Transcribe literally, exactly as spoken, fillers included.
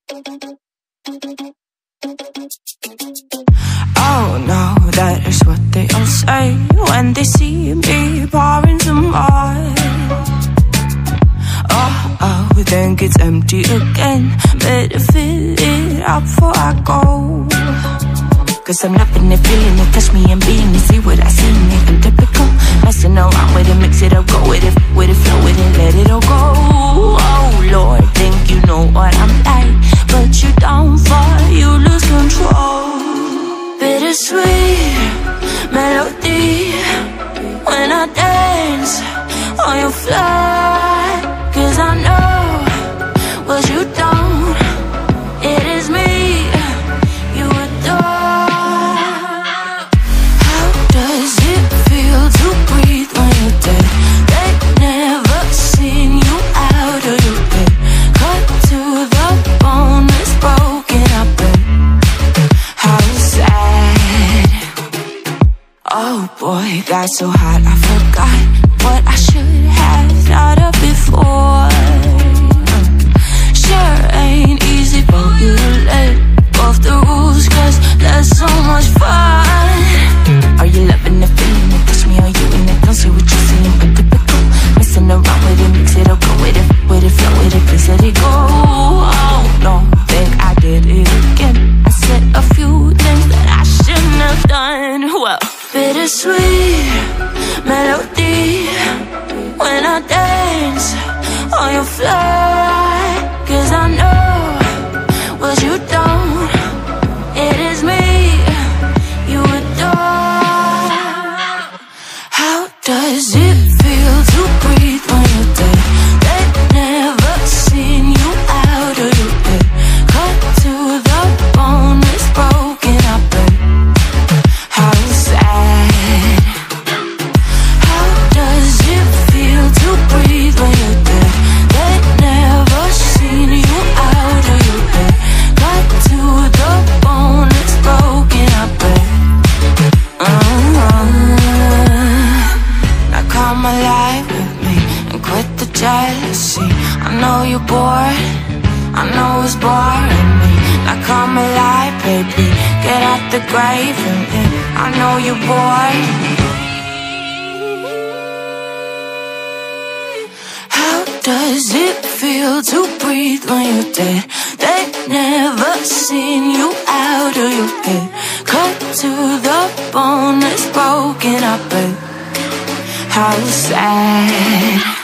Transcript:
Oh no, that is what they all say when they see me pouring some more. Oh, oh, think it's empty again. Better fill it up before I go. Cause I'm loving it, feeling it, touch me and being it. See what I see in it, I'm typical. Messing around with it, mix it up, go with it, with it, flow with it, let it all go. Oh Lord, think you know what I'm like, but you don't fall, you lose control. Bittersweet melody when I dance on your fly. Cause I know what you don't, it is me you adore. How does it feel to breathe when you're dead? They never seen you out of your bed. Cut to the bone, it's broken up and how sad. Oh boy, got so hot I forgot what I should have thought of before. Sure ain't easy for you to let go of the rules, cause that's so much fun. Are you loving the feeling it? Touch me, are you in it? Don't say what you're seeing, but typical. Messing around with it, mix it up, go with it, with it, flow with it, please let it go. Oh no, think I did it again. I said a few things that I shouldn't have done. Well, bittersweet melody when I dance on your fly. Cause I know what you don't, it is me you adore. How does it feel to breathe when you're dead? They've never seen you out of your bed. Cut to the bone, it's broken up and how sad. How does it feel to breathe when you're dead? They've never seen you out of your bed. Cut to the bone, it's broken up and uh-huh. Now come alive with me and quit the jealousy. I know you're bored, I know it's boring me. Now come alive, baby, get out the grave and live. I know you're bored. How does it feel to breathe when you're dead? They've never seen you out of your head. Cut to the bone, it's broken up and how sad.